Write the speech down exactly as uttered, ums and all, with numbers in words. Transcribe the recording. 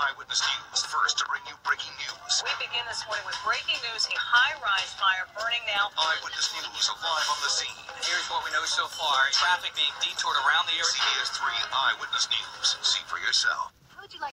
Eyewitness News, first to bring you breaking news. We begin this morning with breaking news, a high-rise fire burning now. Eyewitness News, live on the scene. Here's what we know so far. Traffic being detoured around the area. C B S three Eyewitness News. See for yourself.